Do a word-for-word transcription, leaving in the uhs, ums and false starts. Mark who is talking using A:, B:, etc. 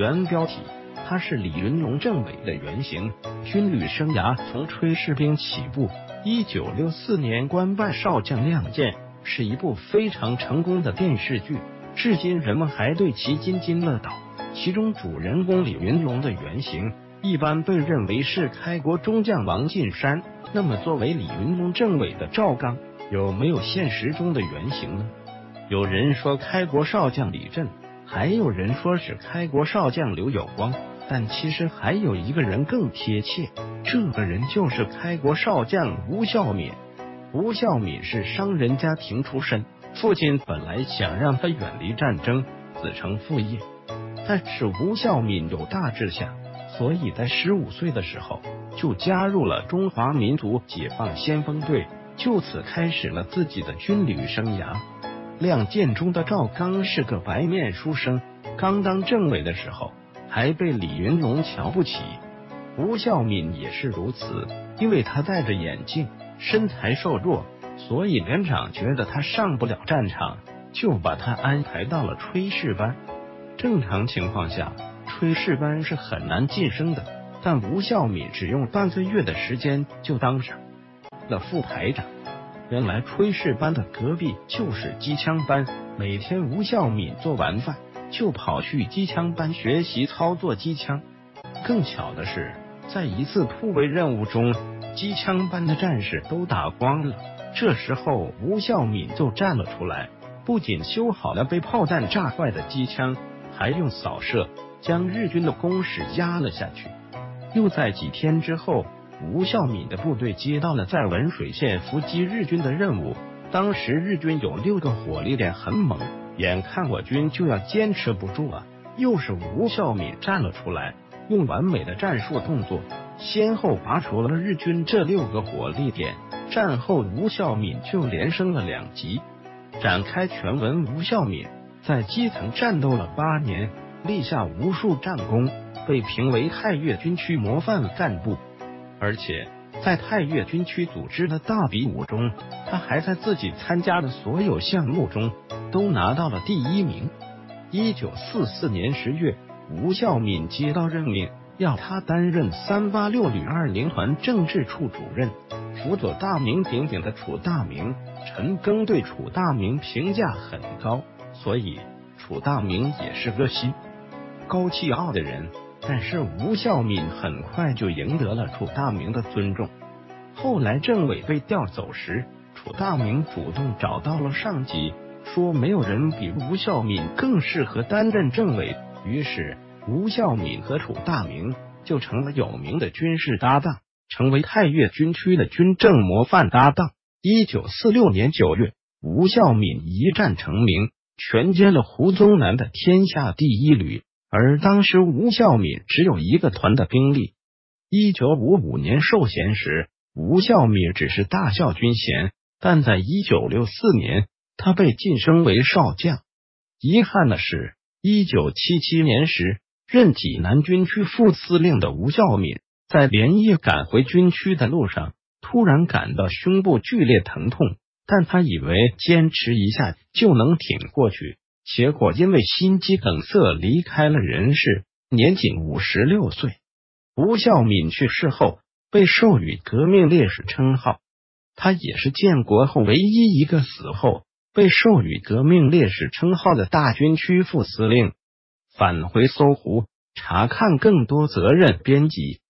A: 原标题：他是李云龙政委的原型，军旅生涯从炊事兵起步。一九六四年官拜少将亮剑，是一部非常成功的电视剧，至今人们还对其津津乐道。其中主人公李云龙的原型一般被认为是开国中将王近山。那么作为李云龙政委的赵刚，有没有现实中的原型呢？有人说开国少将李振，还有人说是开国少将刘有光，但其实还有一个人更贴切，这个人就是开国少将吴孝敏。吴孝敏是商人家庭出身，父亲本来想让他远离战争，子承父业，但是吴孝敏有大志向，所以在十五岁的时候就加入了中华民族解放先锋队，就此开始了自己的军旅生涯。亮剑中的赵刚是个白面书生，刚当政委的时候还被李云龙瞧不起。吴孝敏也是如此，因为他戴着眼镜，身材瘦弱，所以连长觉得他上不了战场，就把他安排到了炊事班。正常情况下，炊事班是很难晋升的，但吴孝敏只用半个月的时间就当上了副排长。原来炊事班的隔壁就是机枪班，每天吴孝敏做完饭就跑去机枪班学习操作机枪。更巧的是，在一次突围任务中，机枪班的战士都打光了，这时候吴孝敏就站了出来，不仅修好了被炮弹炸坏的机枪，还用扫射将日军的攻势压了下去。又在几天之后，吴孝敏的部队接到了在文水县伏击日军的任务。当时日军有六个火力点很猛，眼看我军就要坚持不住了，又是吴孝敏站了出来，用完美的战术动作先后拔除了日军这六个火力点。战后吴孝敏就连升了两级。展开全文，吴孝敏在基层战斗了八年，立下无数战功，被评为太岳军区模范干部。而且在太岳军区组织的大比武中，他还在自己参加的所有项目中都拿到了第一名。一九四四年十月，吴孝敏接到任命，要他担任三八六旅二零团政治处主任，辅佐大名鼎鼎的楚大明。陈赓对楚大明评价很高，所以楚大明也是个心高气傲的人。但是吴孝敏很快就赢得了楚大明的尊重。后来政委被调走时，楚大明主动找到了上级，说没有人比吴孝敏更适合担任政委。于是吴孝敏和楚大明就成了有名的军事搭档，成为太岳军区的军政模范搭档。一九四六年九月，吴孝敏一战成名，全歼了胡宗南的天下第一旅。而当时吴孝敏只有一个团的兵力。一九五五年授衔时，吴孝敏只是大校军衔，但在一九六四年他被晋升为少将。遗憾的是，一九七七年时任济南军区副司令的吴孝敏在连夜赶回军区的路上，突然感到胸部剧烈疼痛，但他以为坚持一下就能挺过去，结果因为心肌梗塞离开了人世，年仅五十六岁。吴孝敏去世后被授予革命烈士称号，他也是建国后唯一一个死后被授予革命烈士称号的大军区副司令。返回搜狐，查看更多责任编辑。